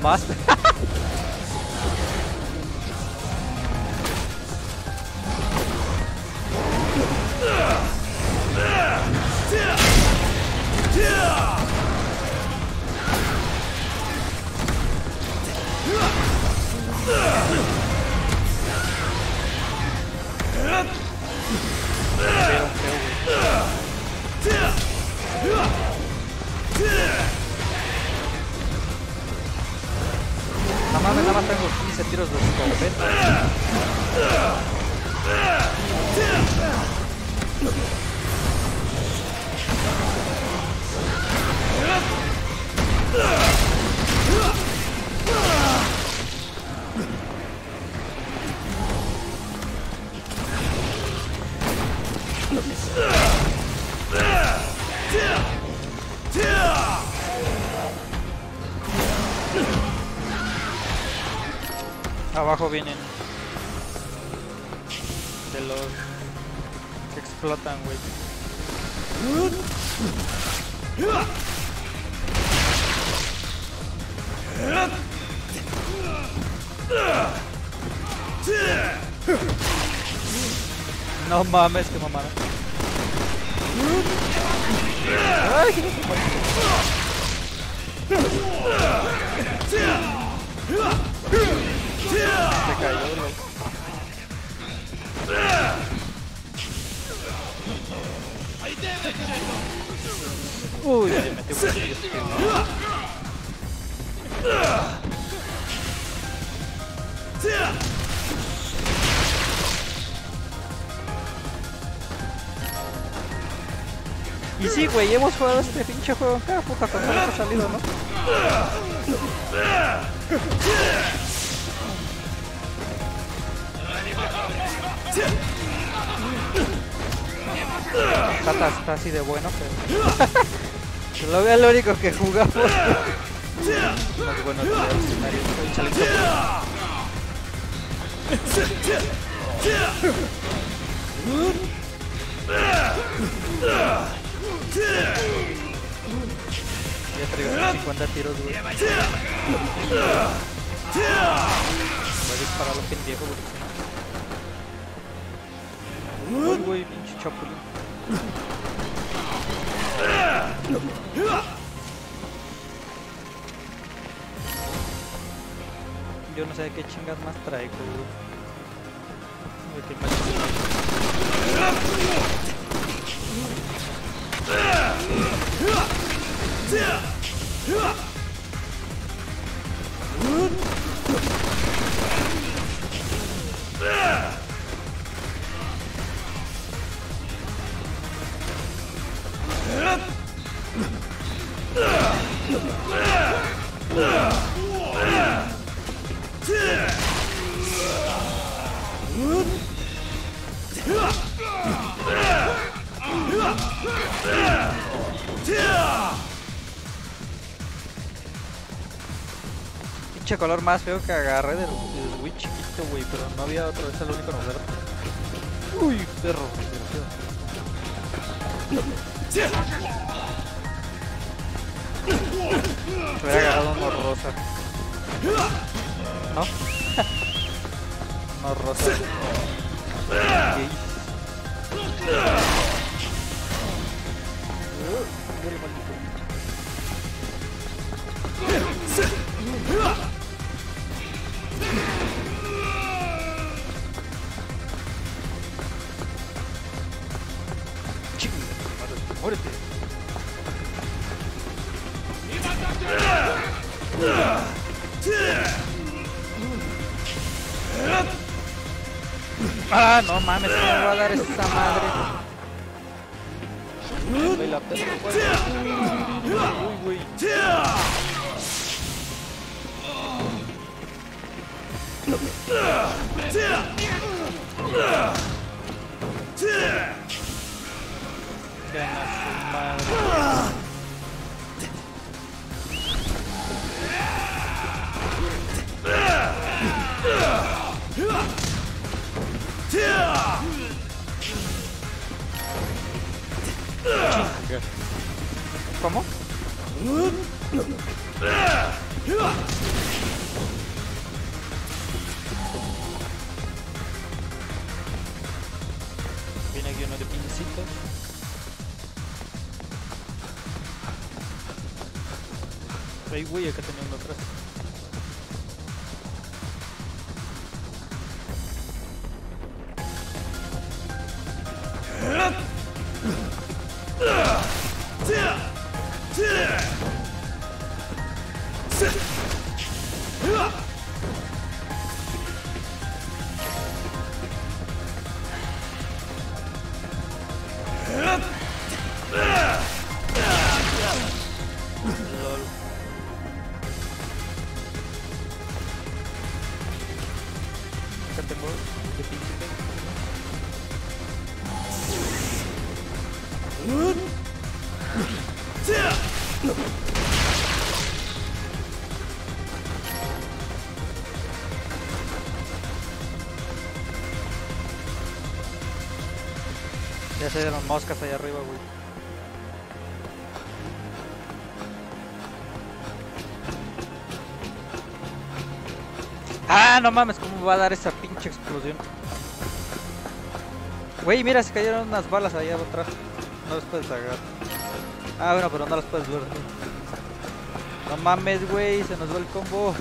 mamaste. No mames, nada más tengo 15 tiros de escopeta. Abajo vienen de los que explotan, güey. No mames, qué mamada. Ay, se cayó, loco. Uy, le metí un poquillo. Y sí, güey, hemos jugado este pinche juego en cada puta consola que ha salido, ¿no? Está así de bueno, pero es lo único que jugamos. Más bueno que el escenario. Ya traigo 50 tiros, güey. Voy a disparar a lo pendejo, porque... Uy, güey, pinche chapulín. Yo no sé de qué chingas más traigo, güey. De qué más... Pinche color más feo que agarré del Wii chiquito, güey, pero no había otro, es el único novedad. Uy, perro. Me hubiera agarrado uno rosa. ¿No? Uno rosa. Okay. Muérete. Ah, no mames, ¿cómo me va a dar esta madre? Uy, la perra, uy, güey. Gana su madre. ¿Cómo? Ay, güey, acá tenía uno atrás. LOL. Acá tengo de príncipe. Ya se dieron moscas allá arriba, güey. Ah, no mames, ¿cómo va a dar esa pinche explosión? Güey, mira, se cayeron unas balas allá atrás. No las puedes agarrar. Ah, bueno, pero no las puedes ver. No mames, güey, se nos va el combo.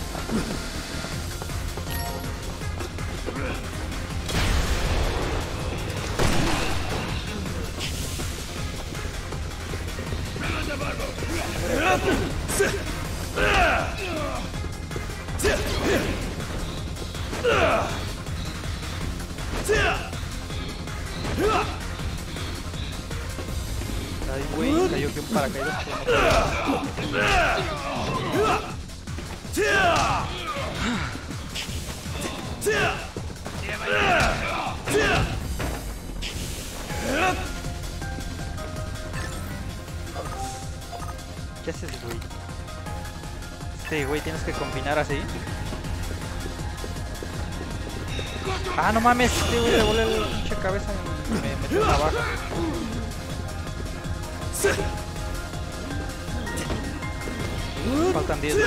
Ay, güey, cayó que un paracaídas. ¿Qué haces, güey? Sí, güey, tienes que combinar así. Ah, no mames, este güey le volé la pinche cabeza y me metió una baja. Faltan 10.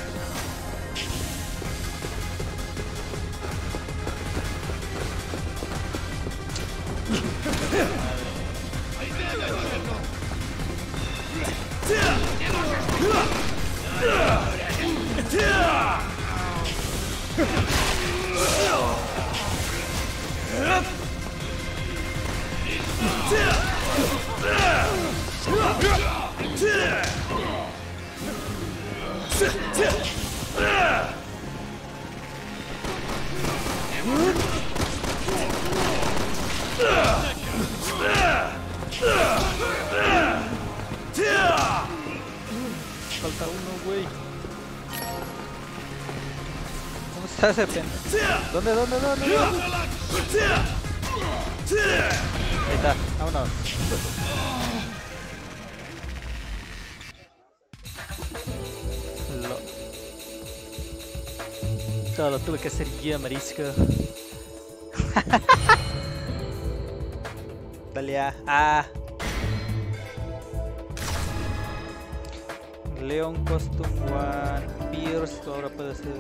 Falta uno, güey. ¿Cómo está ese pendejo? ¿Dónde? Ahí está, vámonos. Todo lo tuve que hacer yo, marisco. Dale a. Leon Custom One, Pierce, ahora puede ser.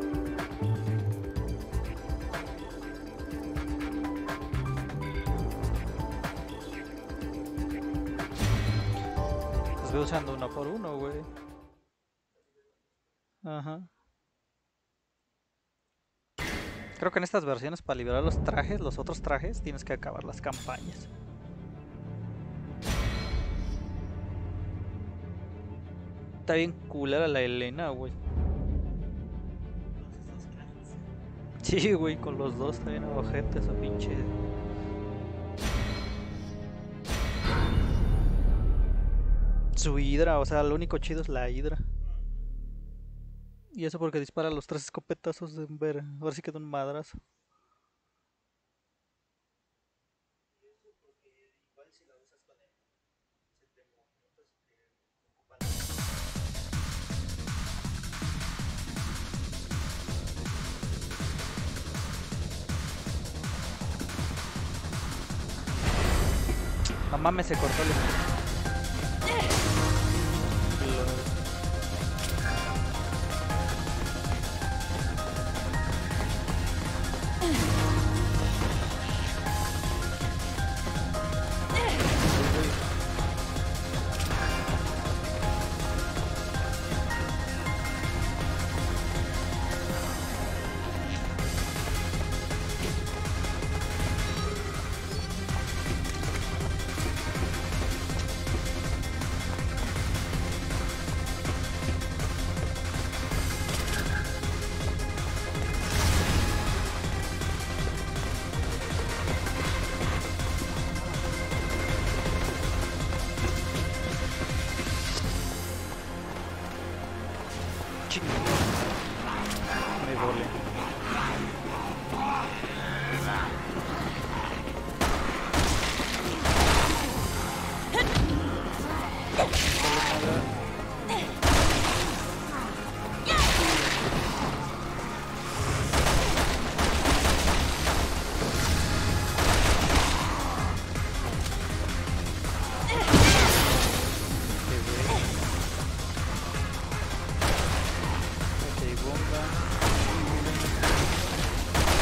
Los veo usando uno por uno, güey. Ajá. Creo que en estas versiones para liberar los trajes, los otros trajes, tienes que acabar las campañas. Está bien culera la Elena, güey. Sí, güey, con los dos está bien ojete esa pinche. Su hidra, o sea, lo único chido es la hidra. Y eso porque dispara los 3 escopetazos de ver. Ahora sí que da un madrazo. No mames, se cortó el...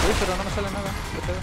Uy, pero no me sale nada. ¿Qué pedo?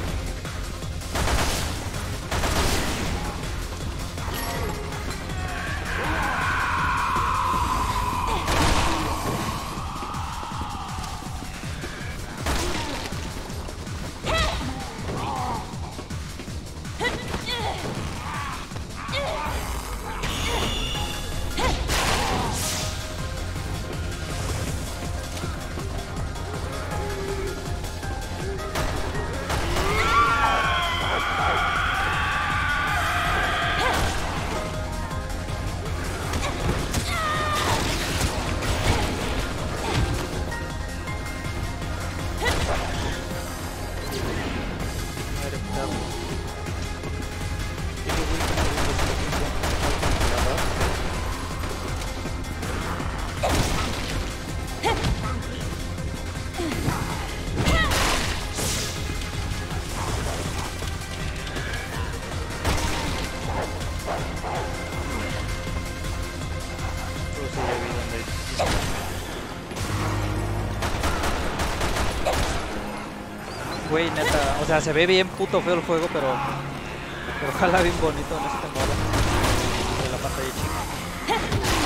Güey, neta, o sea, se ve bien puto feo el juego, pero ojalá bien bonito en este modo de la pantalla chica.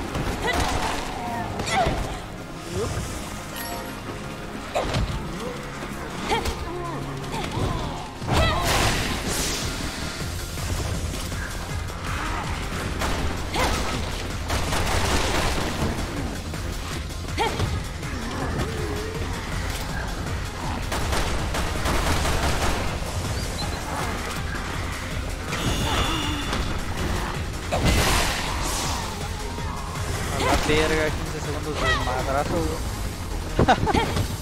Verga, 15 segundos de madrazo, güey.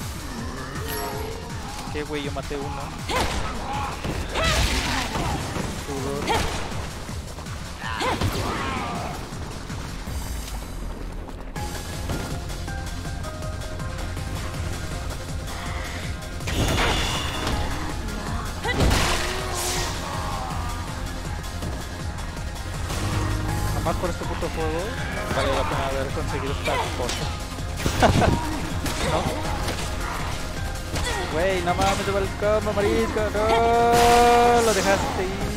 ¿Qué, güey? Yo maté uno. Sudor. Más por este puto juego vale la pena haber conseguido esta cosa. ¿No? Güey, no mames, te va el combo, marisco. No, lo dejaste ahí.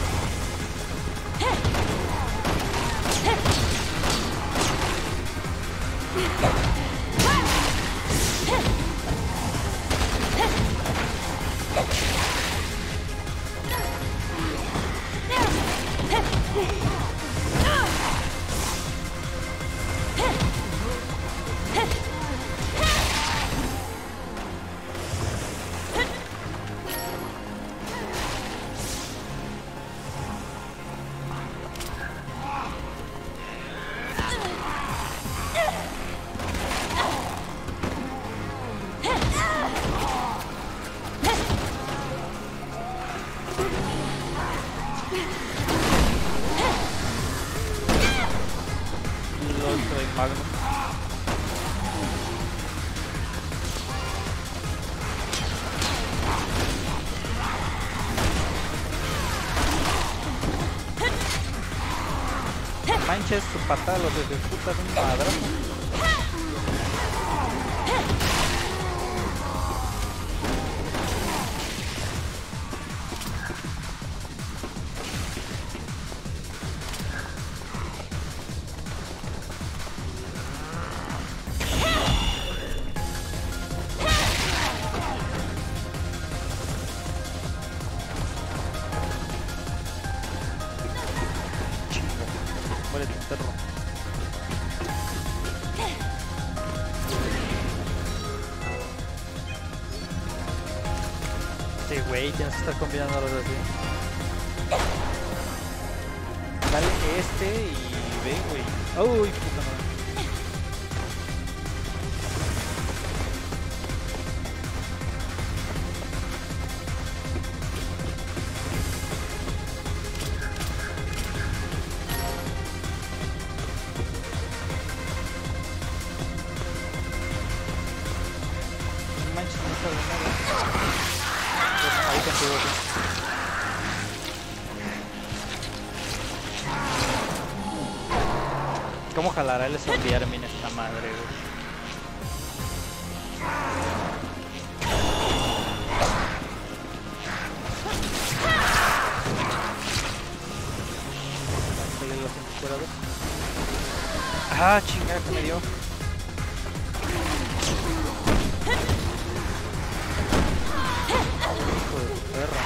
Magno. Manches, su patada, los de puta es un madrazo. Muere de perro. Sí, güey, tienes que estar combinando los así. Dale este y ve, güey. Uy, puta madre. Ahí contigo, ¿cómo jalará el enviar min esta madre, güey? Ah, chingada que me dio. Hijo de tu perra.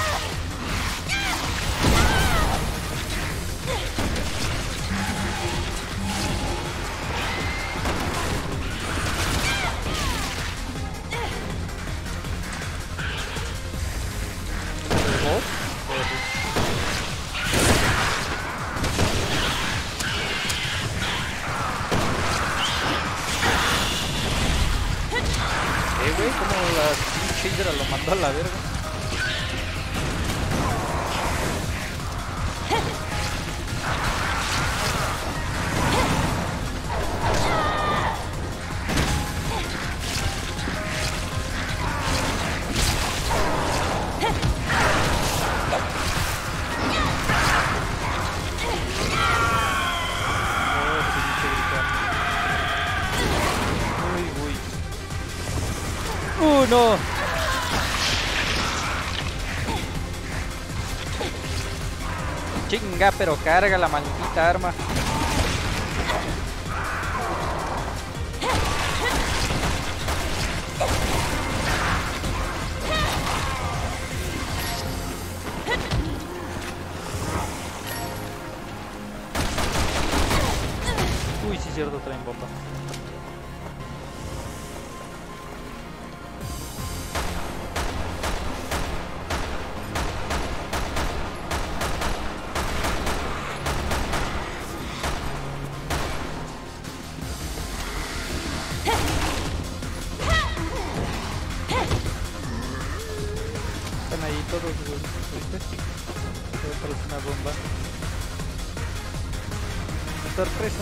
Güey, como la pinche Hydra lo mandó a la verga. No. Chinga, pero carga la maldita arma. Uy, sí es cierto, traen bomba. Ahí todos, güey, ¿viste? Todo parece una bomba. ¡Sorpresa!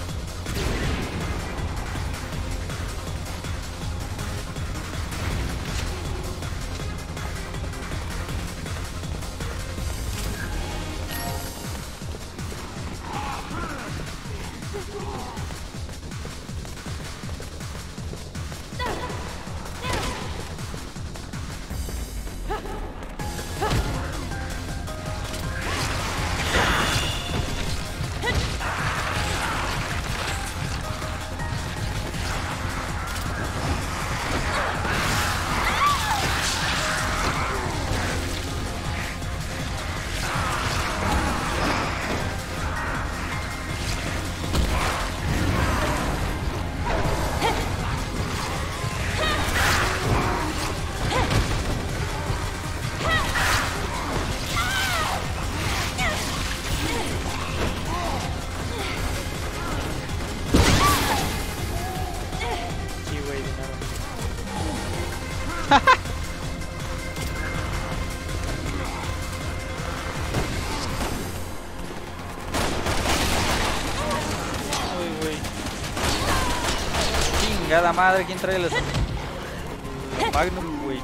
Chingada madre, ¿quién trae el Magnum, güey?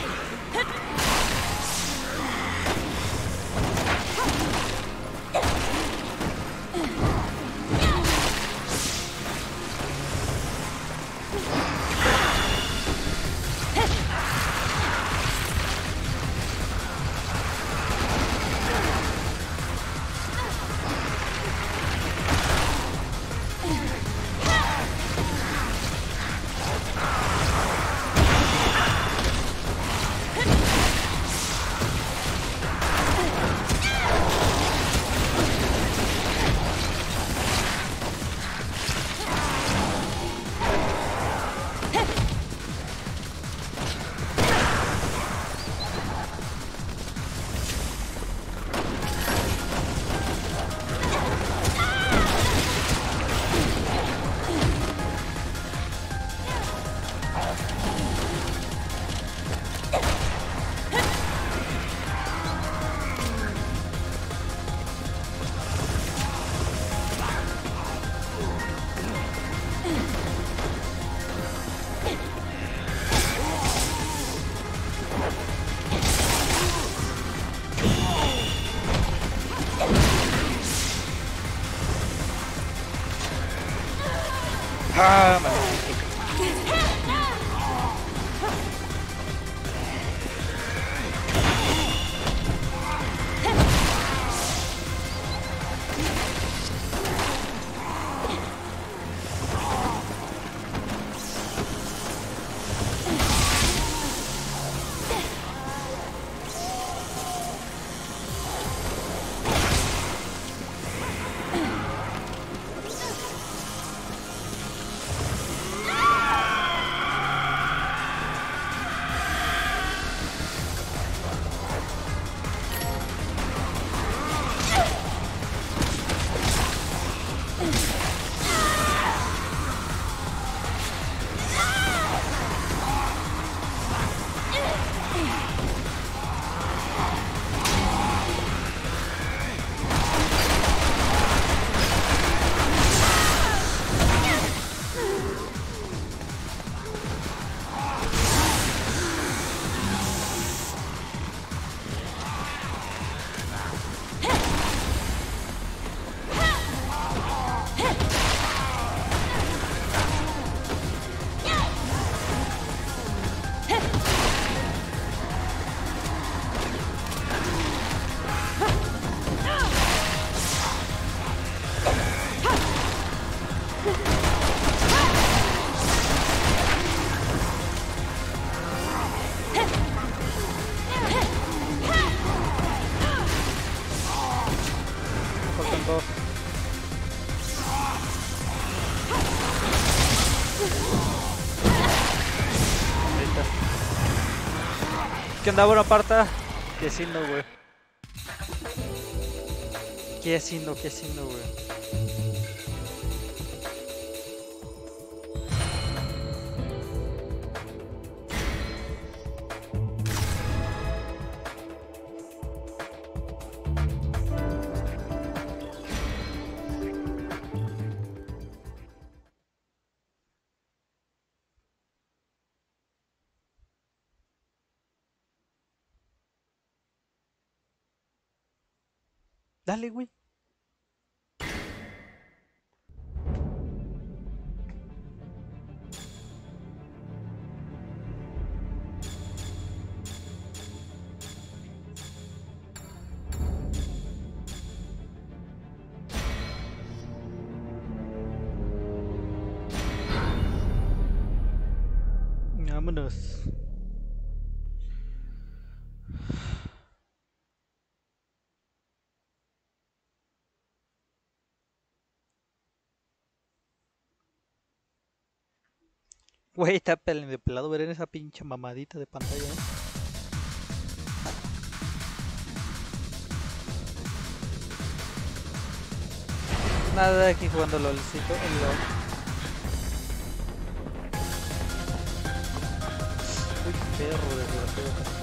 Ah, maldito. ¿Qué onda, Bonaparte? ¿Qué haciendo, güey? ¿Qué haciendo, güey? Dale, güey. Vámonos. Güey, está de pelado ver en esa pinche mamadita de pantalla, ¿eh? Nada, aquí jugando LOLcito, el LOL. Uy, perro, desgraciado.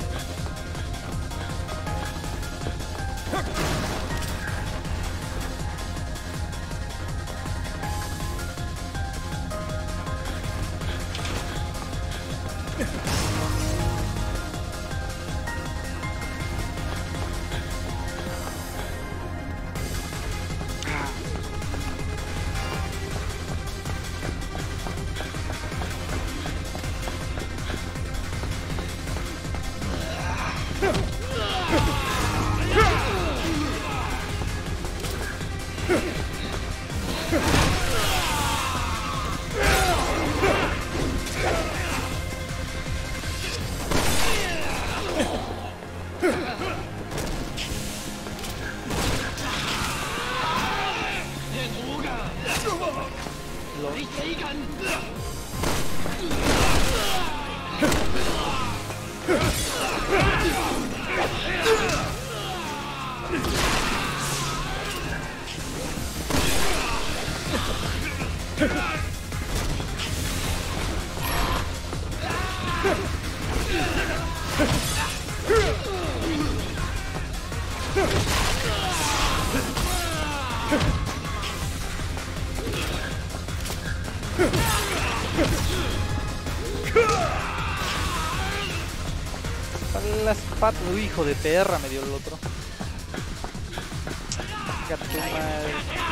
Las patas, uy, hijo de perra, me dio el otro. Gato madre.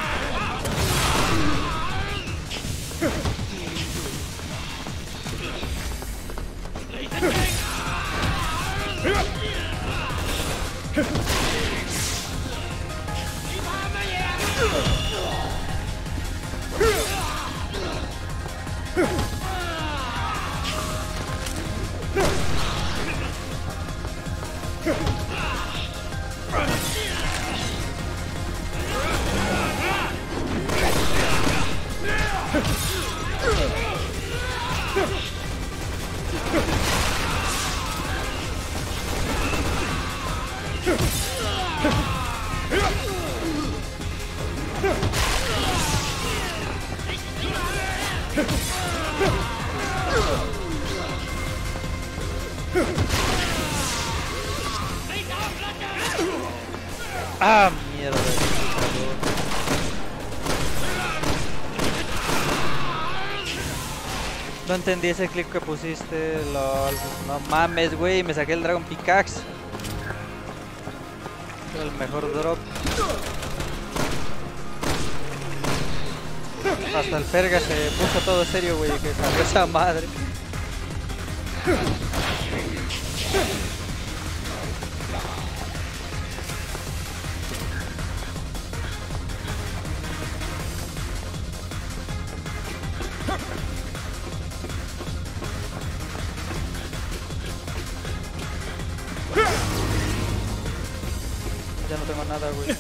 Ah, mierda. No entendí ese clip que pusiste, lol. No mames, güey, me saqué el Dragon Pickaxe. El mejor drop. Hasta el Ferga se puso todo serio, güey, que salió esa madre. Ya no tengo nada, güey.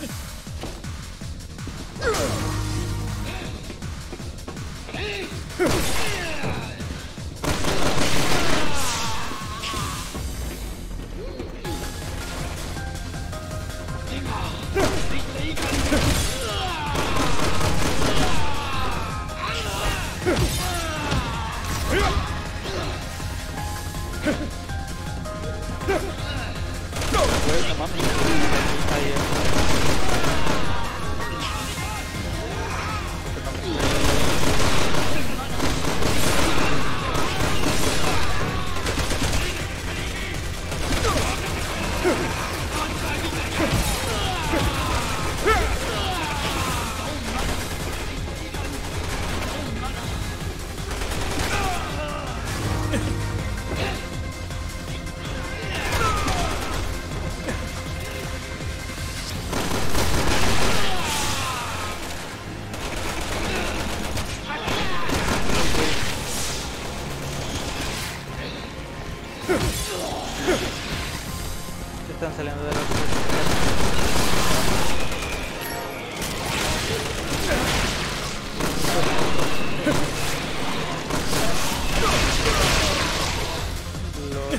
Están saliendo de las... LOL.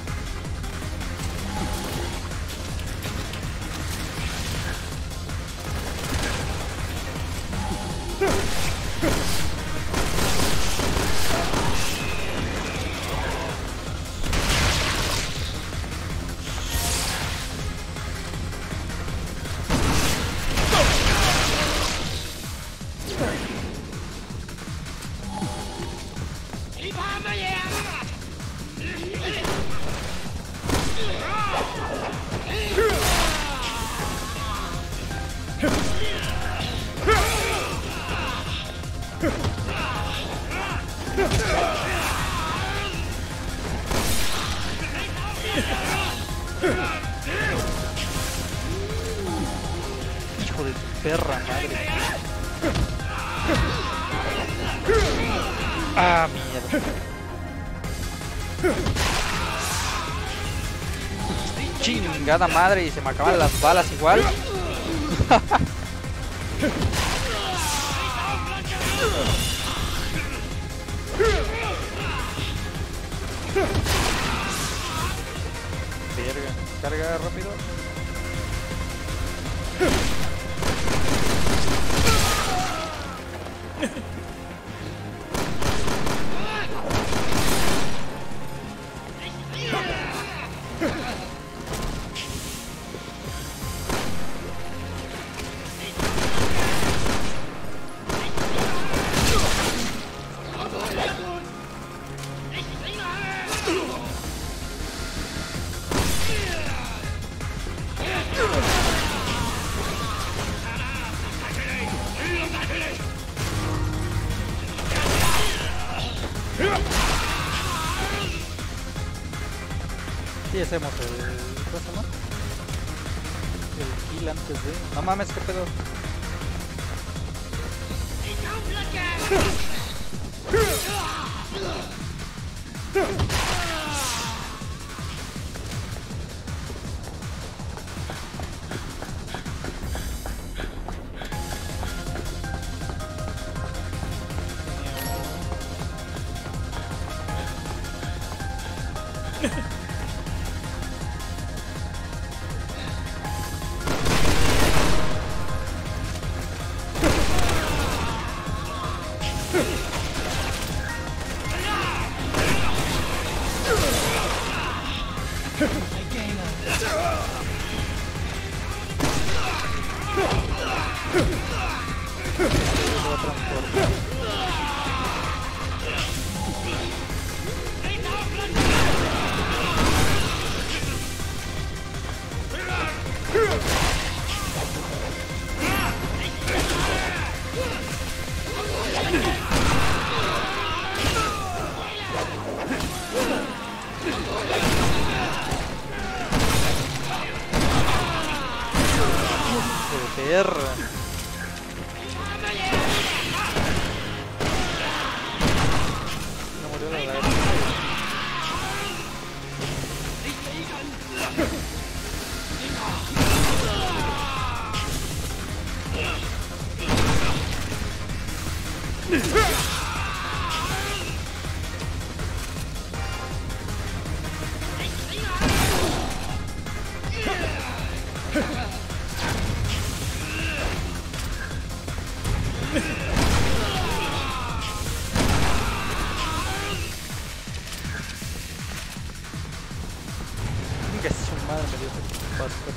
Hijo de tu perra madre. Ah, mierda. Chingada madre, y se me acaban las balas igual. Verga, carga rápido. Sí, hacemos el... ¿cómo se llama? El kill antes de... No mames, qué pedo. Perra. No murió la verdad. Que su madre me dio ese paso.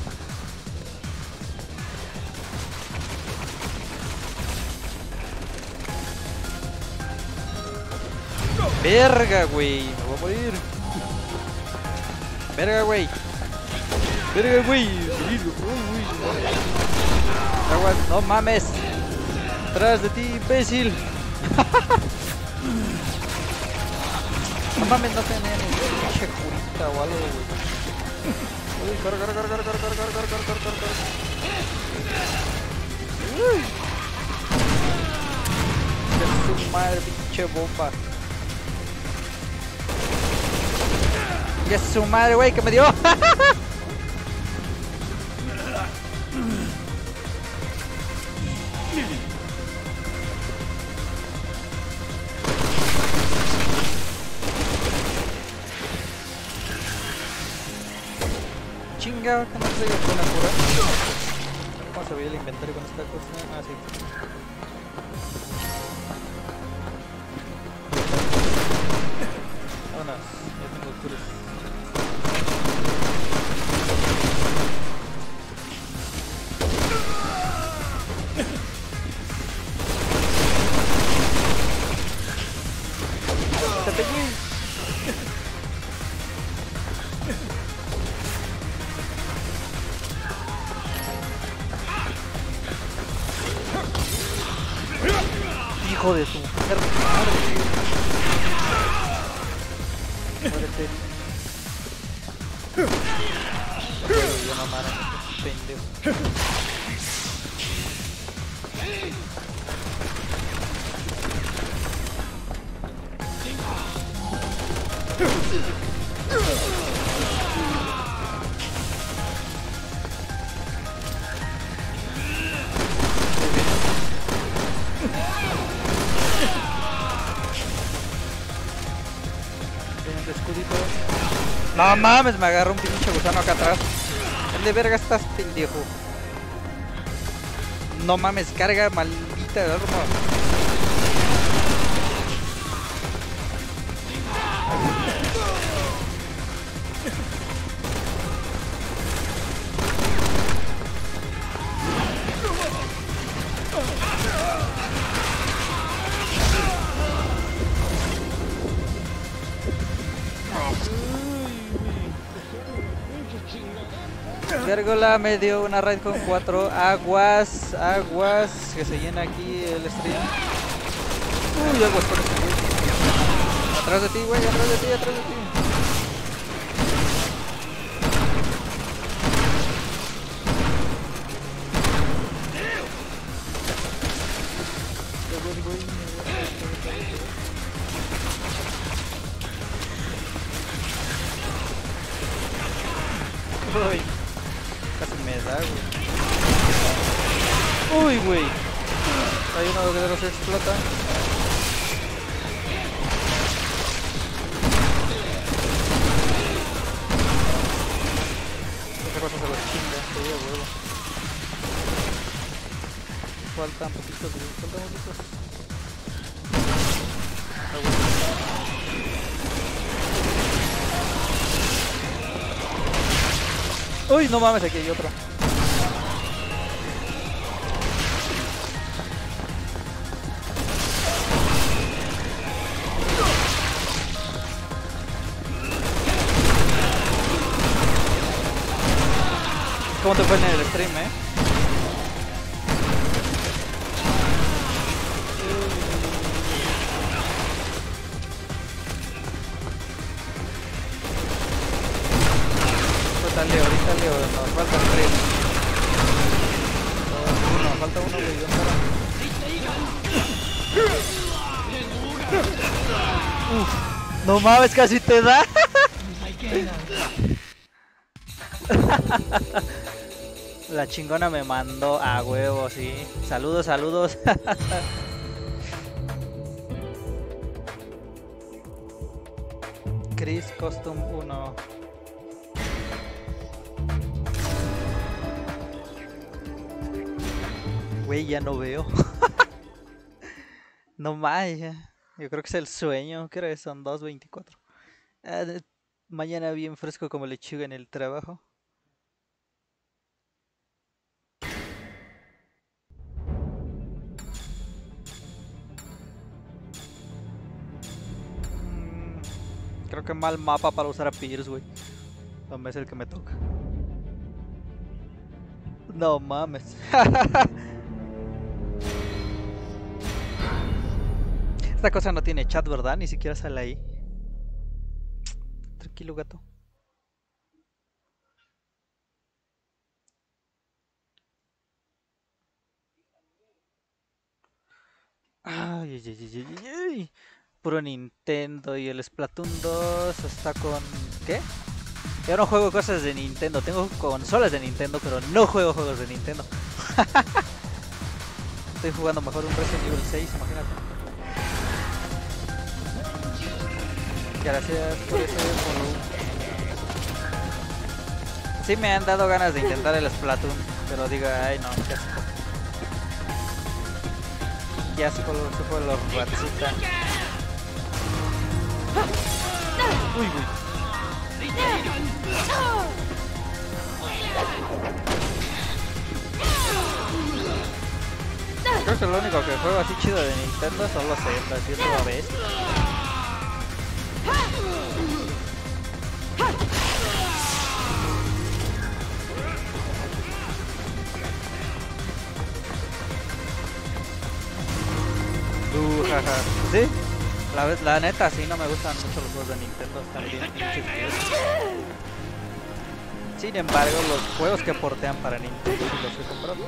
Verga, güey, me voy a morir. Verga, güey. Verga, güey. Agua, no mames. Atrás de ti, imbécil. No mames, no tenía ni pinche curita o algo, güey. Uy, corre. Uy. Que su madre, pinche bomba. ¡Ya su madre, güey! ¡Que me dio! Chinga, que no traigo con la cura. Vamos a abrir el inventario con esta cosa. Ah, sí. Vámonos, ya tengo curas. ¡Quítate, güey! Hijo de su madre. Muérete. Yo no mano, pendejo. Escudito. No mames, me agarró un pinche gusano acá atrás. ¿Dónde verga estás, pendejo? No mames, carga, maldita arma. Gárgola me dio una raid con 4 aguas, aguas, que se llena aquí el stream. Uy, aguas con este güey. Atrás de ti, güey, atrás de ti, atrás de ti. Uy, casi me da, güey. Uy, güey. Hay uno de los que explota. Esa cosa se lo chinga, se dio huevo. Faltan poquitos, faltan poquitos. Uy, no mames, aquí hay otro. ¿Cómo te fue en el stream, Ahorita Leo, nos faltan 3. Uno, falta uno, güey, Uf, no mames, casi te da. La chingona me mandó a huevo, sí. Saludos, saludos. Chris Custom 1. Güey, ya no veo. No más, ya. Yo creo que es el sueño. ¿Qué hora es? Son 2:24. Mañana bien fresco como lechuga en el trabajo. Creo que mal mapa para usar a Pierce, güey. No es el que me toca. No mames. Esta cosa no tiene chat, ¿verdad? Ni siquiera sale ahí. Tranquilo, gato. Ay, ay, ay, ay, ay, ay. puro Nintendo y el Splatoon 2 está con... ¿Qué? Yo no juego cosas de Nintendo, tengo consolas de Nintendo, pero no juego juegos de Nintendo. Estoy jugando mejor un Resident Evil 6, imagínate. Gracias por ese follow. Sí me han dado ganas de intentar el Splatoon, pero digo, ay no, qué asco. Qué asco los Ratsuta. Uy, uy. Creo que lo único que juego así chido de Nintendo son los Zelda, si eso a veces. Jaja. Sí, la neta sí no me gustan mucho los juegos de Nintendo, están bien pinches feos. Sin embargo, los juegos que portean para Nintendo sí los he comprado.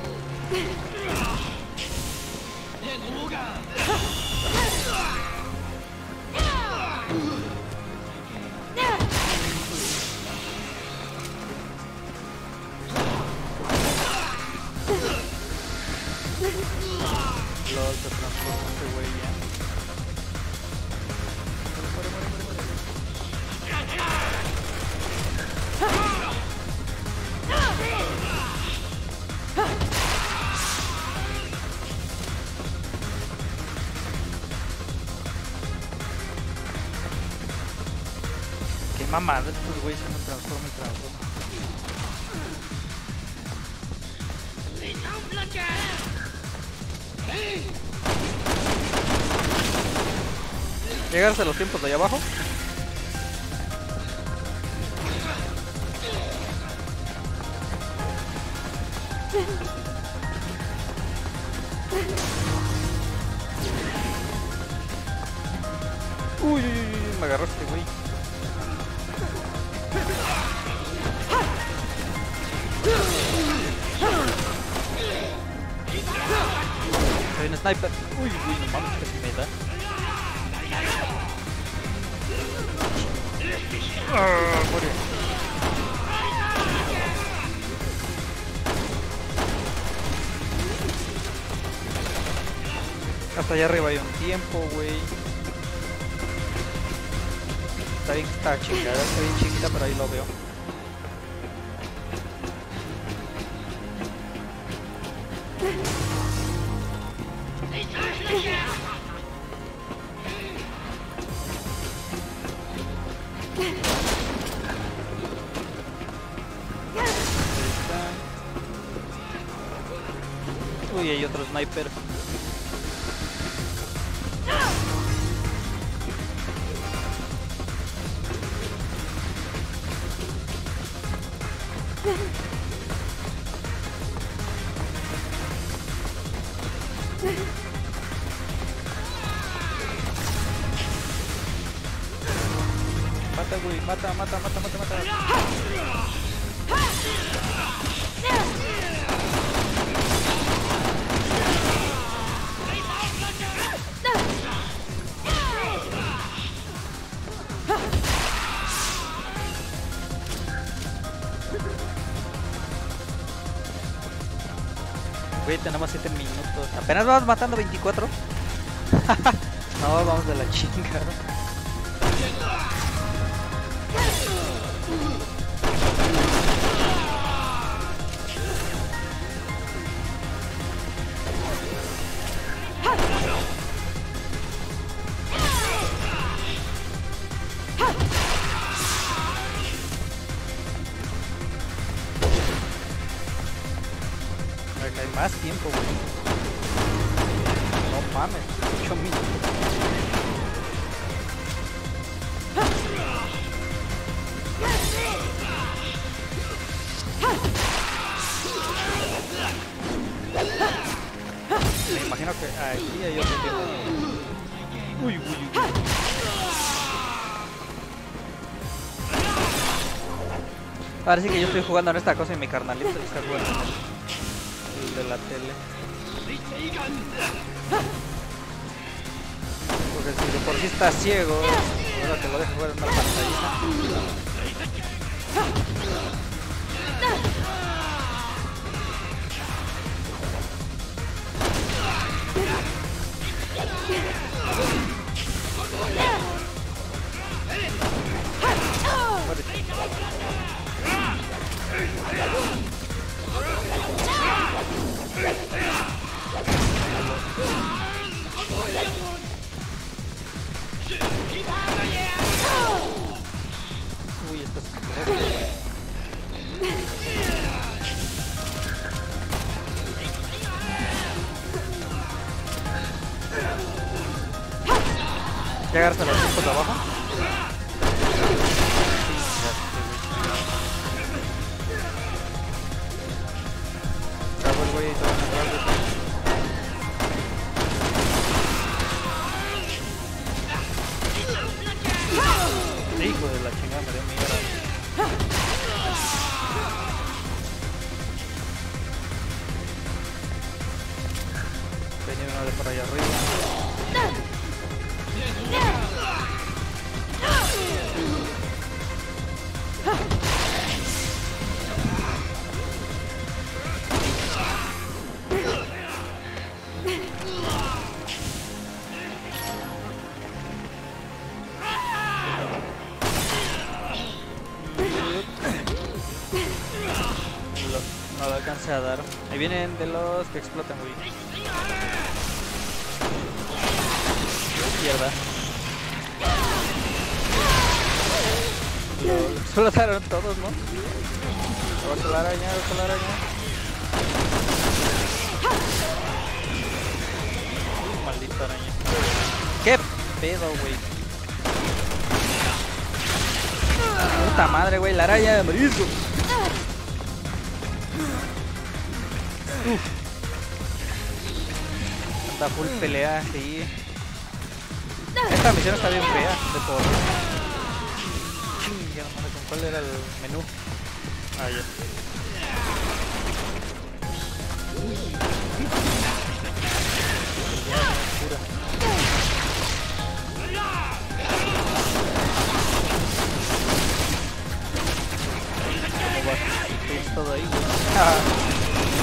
LOL, se transforma este güey ya. Qué mamada estos güeyes se me transforman y transforman. Llegarse a los tiempos de allá abajo. Uy, me agarró este güey. Soy un sniper. Uy, no mames, que se me da. Morí. Hasta allá arriba hay un tiempo, güey. Está chingada, está bien chiquita, pero ahí lo veo. Uy, hay otro sniper. Mata, güey, mata. Güey, tenemos 7 minutos. Apenas vamos matando 24. No, vamos de la chingada. Hay más tiempo, güey. No mames, 8 minutos. Me imagino que aquí hay otro tiempo. Uy. Parece que yo estoy jugando en esta cosa y mi carnalito está jugando en el de la tele. Porque si de por sí está ciego, ahora que lo dejo jugar en una pantallita. Uy, esto es complejo. ¿Ya agarras a los tipos de abajo? Acabó el güey y todo atrás de ti. Hijo de la chingada, me dio mierda. Venía uno de por allá arriba. No lo alcancé a dar. Ahí vienen de los que explotan, güey. Izquierda. Lo explotaron todos, ¿no? Abajo la araña, abajo la araña. Maldita araña. ¿Qué pedo, güey? Puta madre, güey, la araña de amarillo. Anda full pelea, sí. Esta misión está bien fea, de por. Ya no me acuerdo con cuál era el menú. Ah, ya. ¿Cómo va? ¿Tienes todo ahí, güey?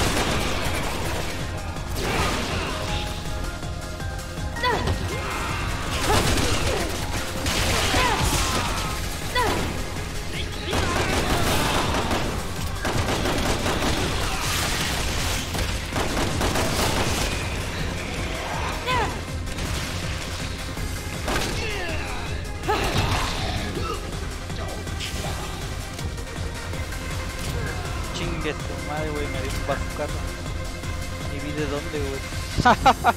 Chingue tu madre, güey, me dio un bazucazo. Y vi de dónde, güey.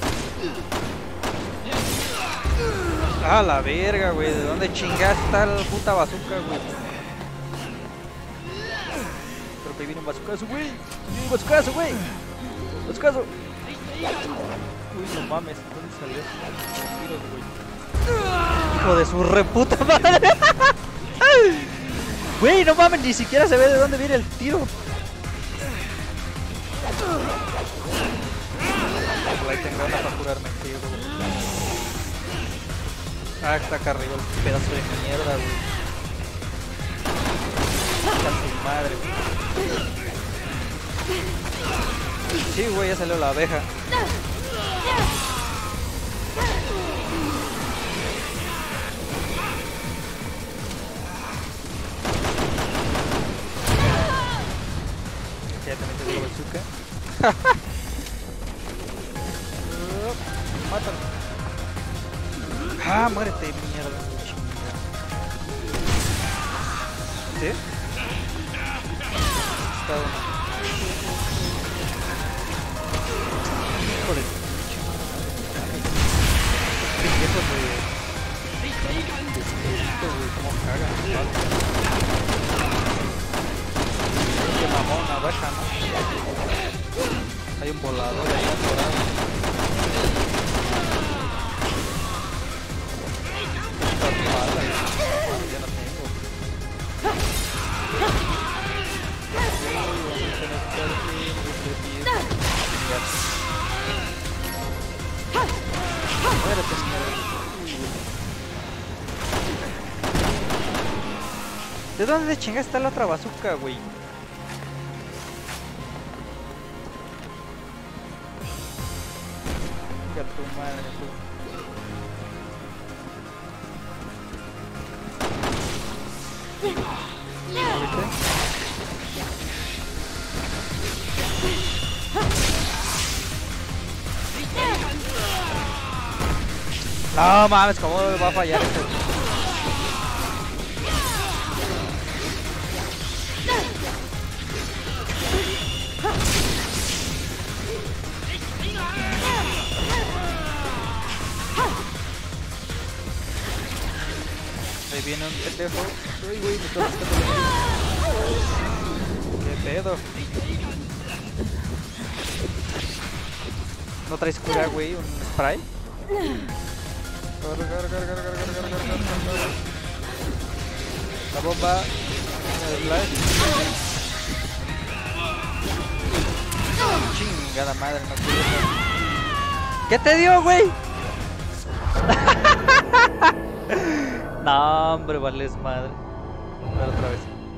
Ah, la verga, güey, ¿de dónde chingaste está la puta bazooka, güey? Creo que ahí viene un bazucazo, güey. Viene un bazucazo, güey. Bazucazo. Uy, no mames, ¿dónde salió? Tiros, güey. Hijo de su reputa madre. Güey, no mames, ni siquiera se ve de dónde viene el tiro. Ahí tengo una para curarme, tío. Ah, está acá arriba el pedazo de mierda, güey. Está su madre, güey. Sí, güey, ya salió la abeja. Ya te metes el bazooka. Mátalo. Ah, muérete, mierda. Chingada. ¿Sí? Está uno. Híjole. Viejos de cómo cagan. Qué mamón, una vaca, ¿no? Hay un volador ahí atorado. Ya no tengo. Muérete, señor. ¿De dónde chingas está la otra bazooka, güey? Venga tu madre, tú. ¿Viste? No mames, ¿cómo va a fallar esto? Ahí viene un pendejo. Uy, güey, me está buscando. ¿Qué pedo? ¿No traes cura, güey? ¿Un spray? La bomba. El flash. Chingada madre, no pude. ¿Qué te dio, güey? No, hombre, vales madre. A ver otra vez.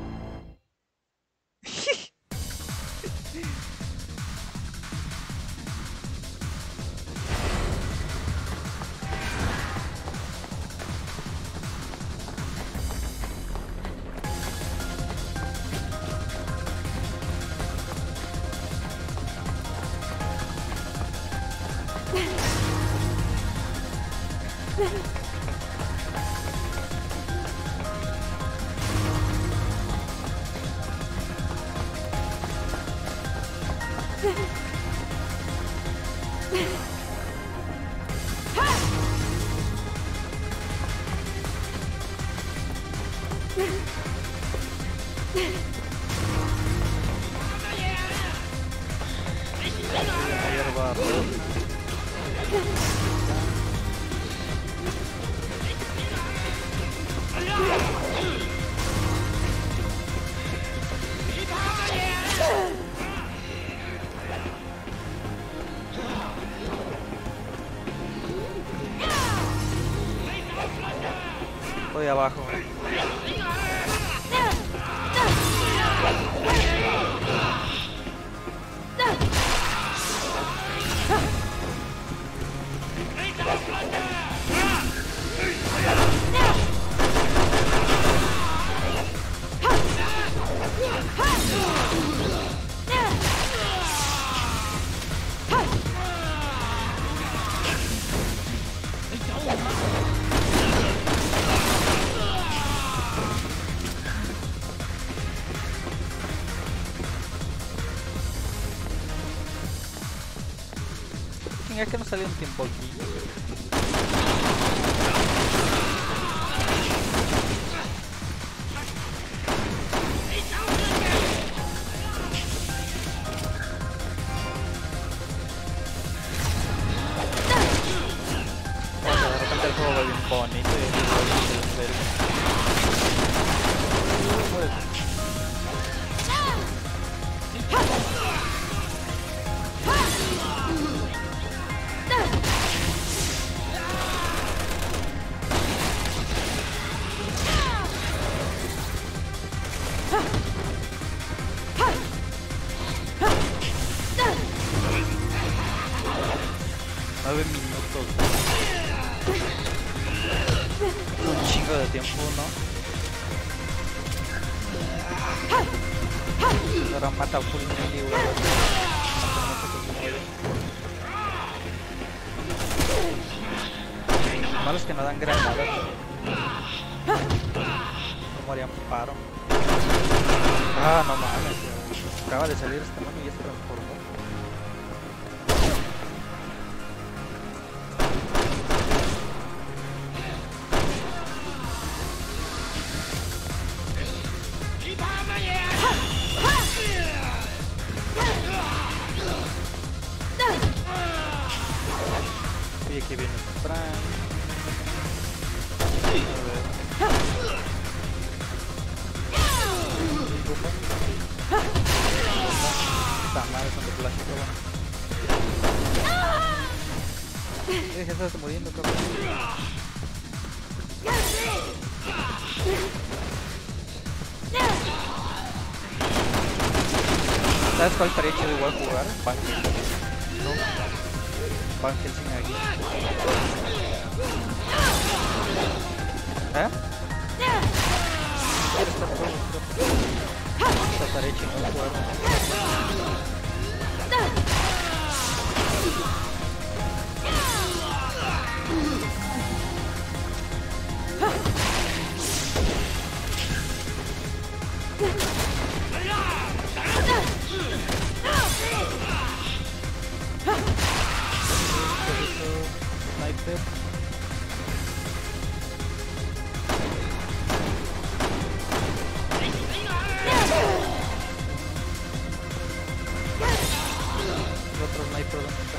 Hierba roja. Voy abajo. Es que no salió un tiempo aquí. De repente el juego va bien bonito y un chingo de tiempo, ¿no? Ahora mata a full melee, güey. Lo malo es que no dan granadas. ¿Cómo harían paro? Ah, no mames. Acaba de salir este mano y ya se transformó. Y aquí viene el Frank. Esta madre son de plástico, bueno. Deja de estar muriendo, cabrón. ¿Sabes cuál estaría chido igual jugar? Van Helsing. No. Van Helsing aquí. ¿Eh? ¿Quieres estar todo? Estaría chido jugar. Sniper. El otro sniper, ¿dónde está?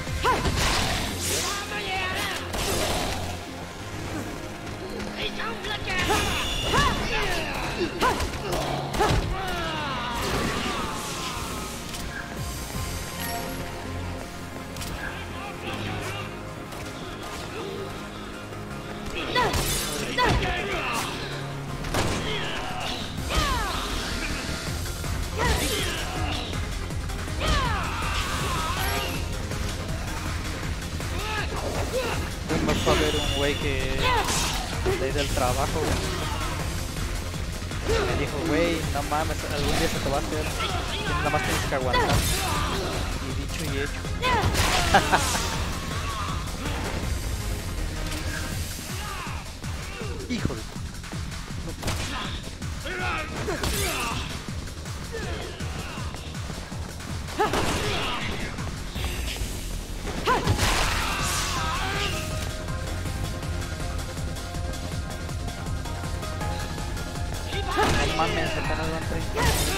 Fuimos a ver un güey que desde el trabajo me dijo, güey, no mames, algún día se te va a hacer, nada más tienes que aguantar. Y dicho y hecho. Híjole. No mames, apenas van 30.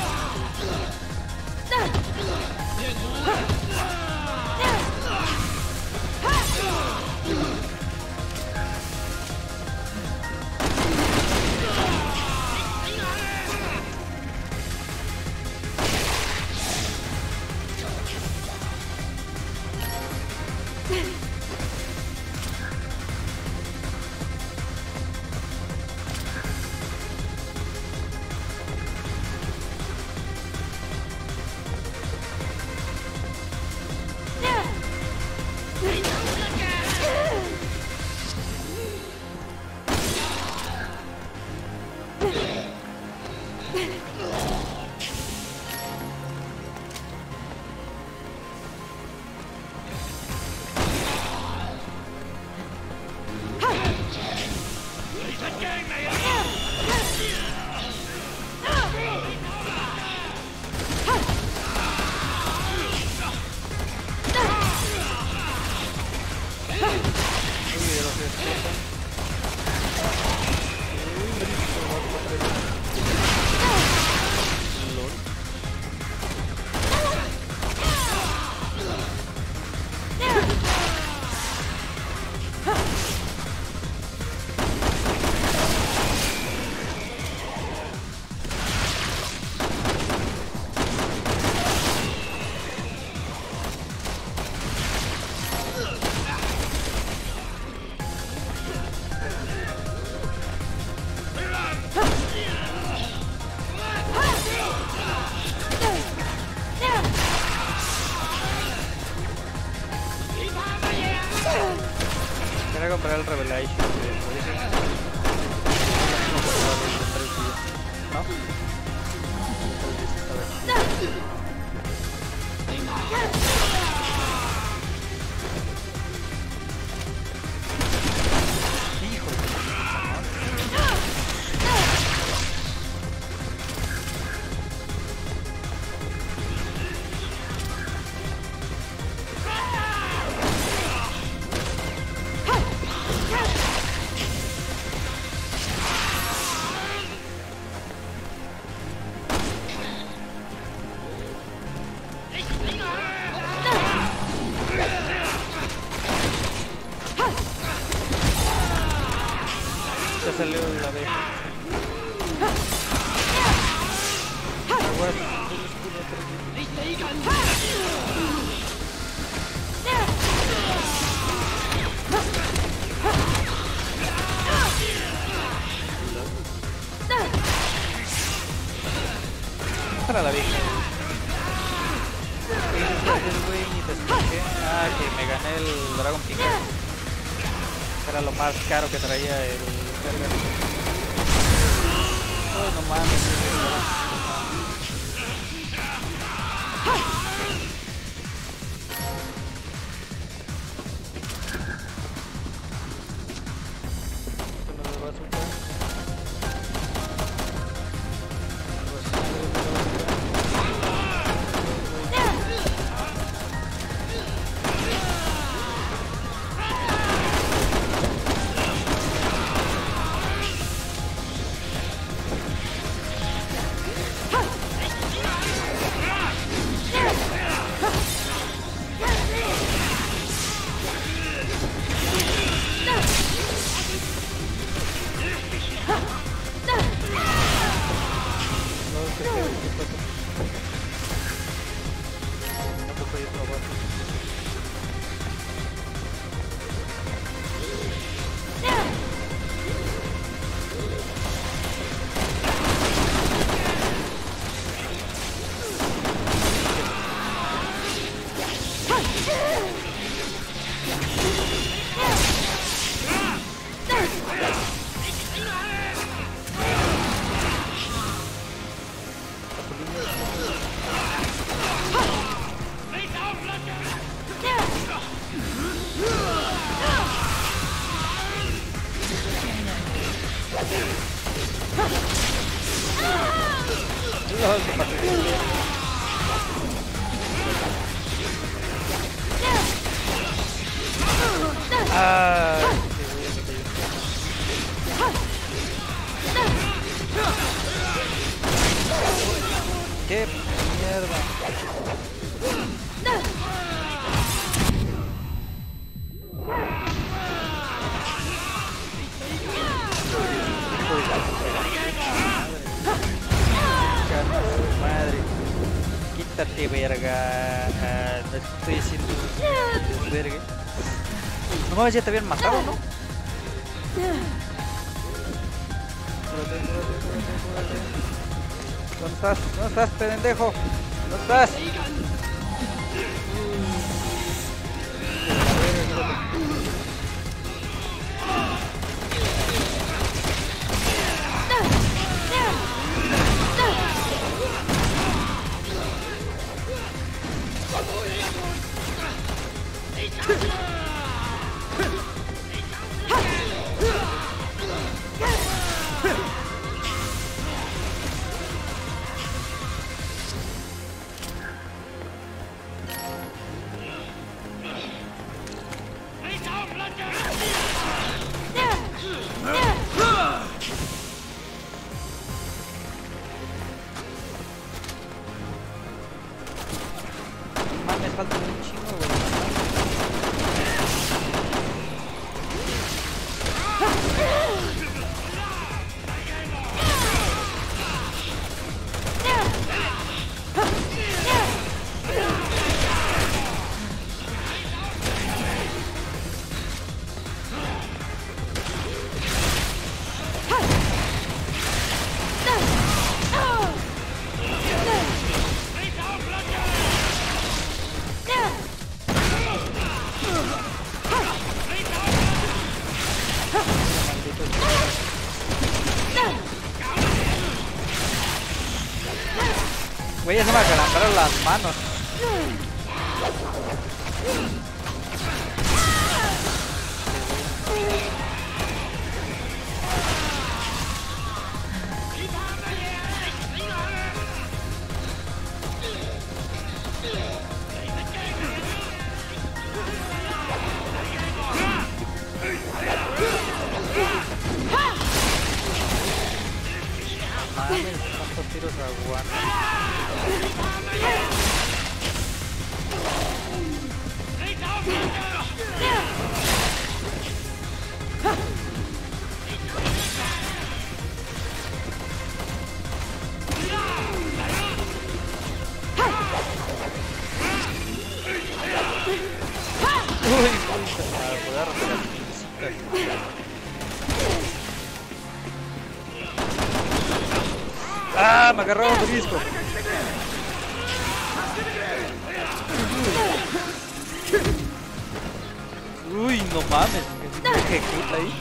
Quiero comprar el Revelation, ¿no? Ya salió la de para la vieja. güey, ni te expliqué. Ah, que me gané el Dragon King. Era lo más caro que traía el Ferrer. Oh, no mames. ¡Qué mierda! Madre, quítate, verga. No estoy haciendo verga. No mames, ya te habían matado, ¿no? ¿Dónde estás? ¿Dónde estás, pendejo? ¿Dónde estás? Me falta un chingo, güey. Güey, ya se me acalambraron las manos. Mames, cuántos tiros aguantan. Uy, para poder romper las pincitas. ¡Ah! Me agarró un disco. Uy, no mames, que me ejecuta ahí.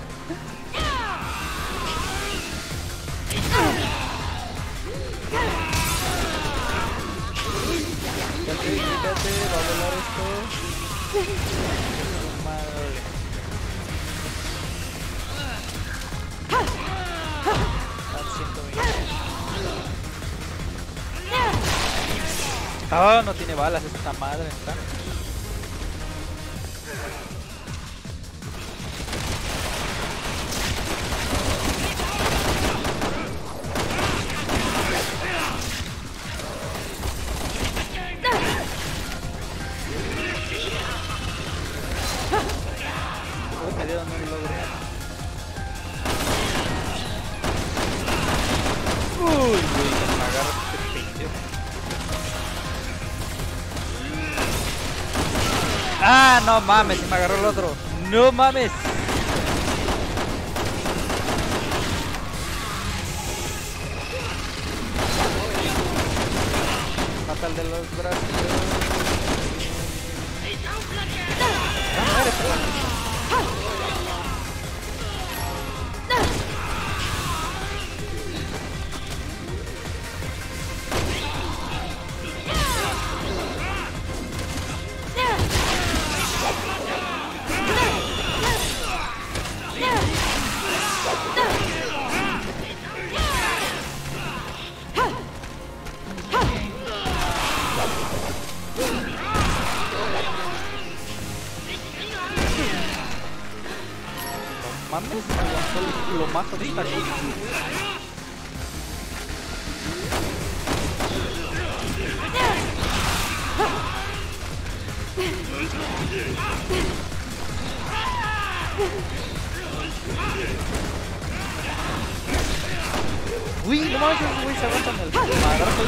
Fíjate, va a volar esto. Madre. Al 120. Ah, no tiene balas esta madre, ¿está? Me dieron un logro. Uy, güey, me agarra este pendejo. Ah, no mames, se me agarró el otro. No mames. Mata el de los brazos. Mames, aguantó lo más ahorita aquí. Uy, no mames, ese güey se aguanta en el madrazo.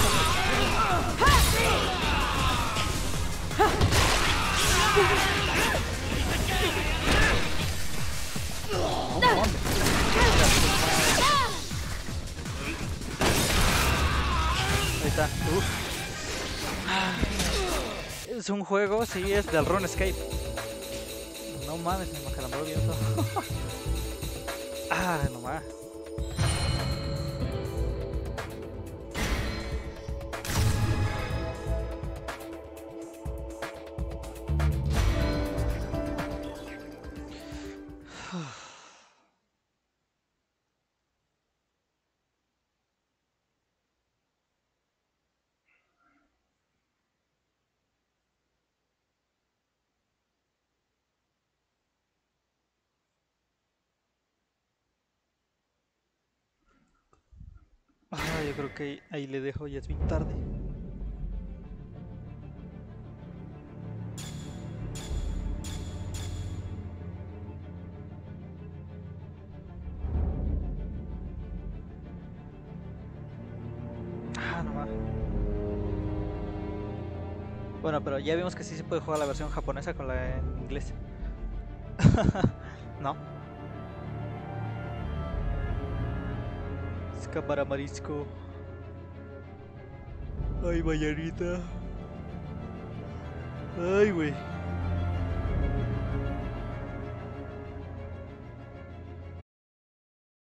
Ahí está. Es un juego, sí, es del RuneScape. No mames, me calambró bien todo. Ah, no mames. Ah, yo creo que ahí le dejo, ya es bien tarde. Ah, no mames. Bueno, pero ya vimos que sí se puede jugar la versión japonesa con la en inglés. No. Escapar marisco. Ay, Vallarita. Ay, güey.